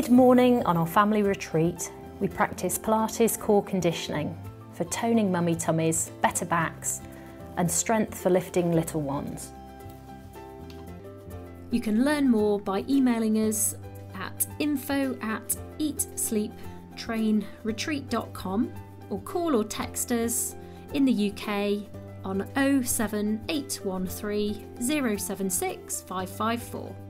Mid-morning on our family retreat, we practice Pilates core conditioning for toning mummy tummies, better backs, and strength for lifting little ones. You can learn more by emailing us at info@eatsleeptrainretreat.com or call or text us in the UK on 07813 076 554.